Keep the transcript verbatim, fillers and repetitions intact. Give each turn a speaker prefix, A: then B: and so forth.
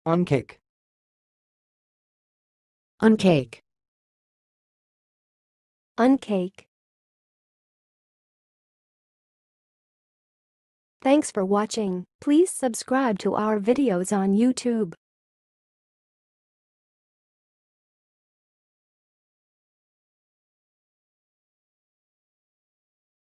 A: Uncake.
B: Uncake.
C: Uncake. Thanks for watching. Please subscribe to our videos on YouTube.